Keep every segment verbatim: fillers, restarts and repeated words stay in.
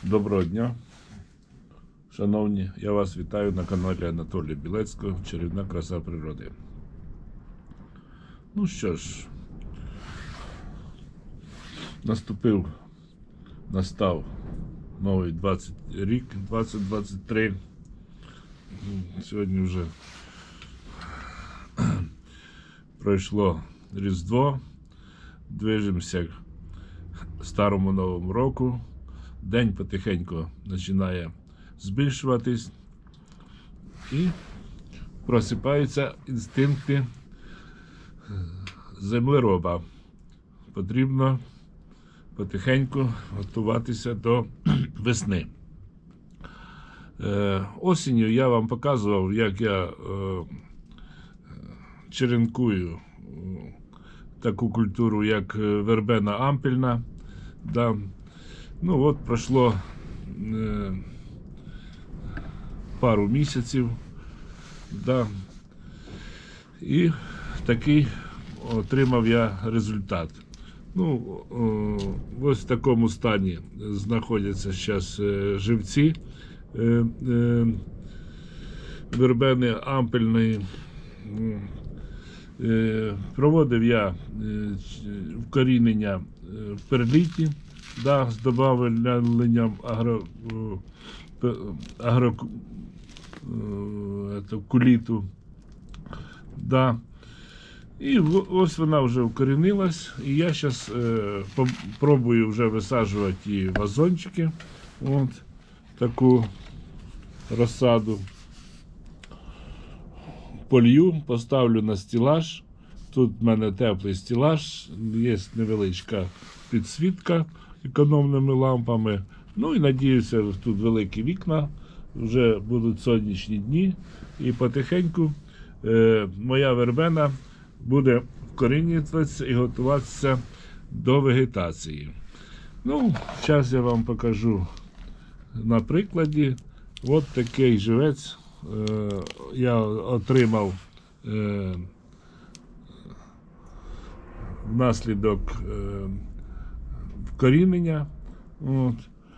Доброго дня, шановні, я вас вітаю на каналі Анатолія Білецького «Чарівна краса природи». Ну що ж, наступив, настав новий двадцять рік, двадцять двадцять три. Сьогодні вже пройшло Різдво, движемося к старому новому року. День потихеньку починає збільшуватись і просипаються інстинкти землероба. Потрібно потихеньку готуватися до весни. Е, осінню я вам показував, як я е, черенкую таку культуру, як вербена ампільна. Да. Ну от пройшло е, пару місяців, да, і такий отримав я результат. Ну, о, ось в такому стані знаходяться зараз е, живці е, е, вербени ампельної. Е, проводив я е, вкорінення в перліті. Да, з добавленням агро, агро, это, куліту. Да. І ось вона вже укорінилась. І я зараз е, пробую вже висаджувати її в вазончики. От таку розсаду. Полью, поставлю на стелаж. Тут в мене теплий стелаж, є невеличка підсвітка економними лампами. Ну і надіюся, тут великі вікна, вже будуть сонячні дні. І потихеньку е, моя вербена буде вкорінюватися і готуватися до вегетації. Ну, зараз я вам покажу на прикладі. От такий живець е, я отримав е, внаслідок е, вкорінення. От.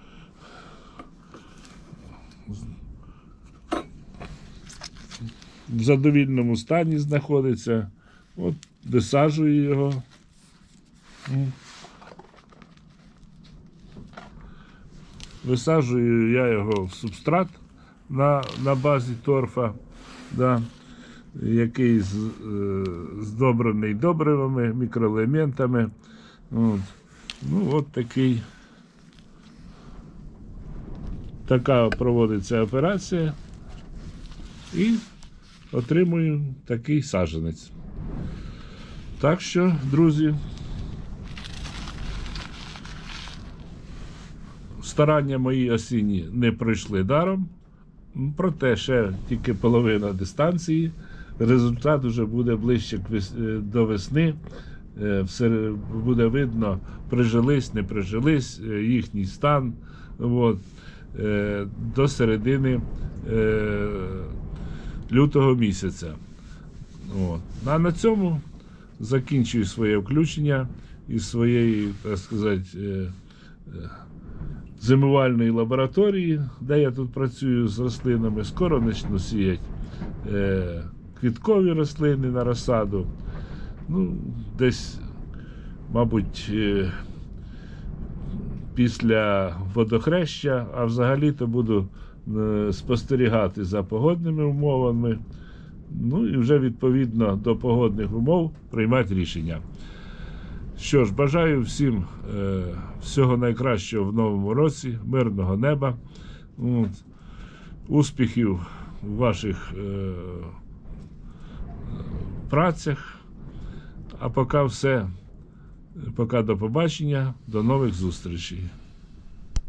В задовільному стані знаходиться. От, висаджую його. Висаджую я його в субстрат на, на базі торфа, да, який з, е, здобрений добривами, мікроелементами. От. Ну, от такий, така проводиться операція і отримую такий саджанець. Так що, друзі, старання мої осінні не пройшли даром, проте ще тільки половина дистанції. Результат вже буде ближче до весни. Все буде видно, прижились, не прижились, їхній стан. От, до середини лютого місяця. От. А на цьому закінчую своє включення із своєї, так сказати, зимувальної лабораторії, де я тут працюю з рослинами. Скоро почну сіяти квіткові рослини на розсаду. Ну, десь, мабуть, після водохреща, а взагалі-то буду спостерігати за погодними умовами, ну і вже відповідно до погодних умов приймати рішення. Що ж, бажаю всім е, всього найкращого в новому році, мирного неба, от, успіхів у ваших е, працях. А поки все. Поки до побачення, до нових зустрічей.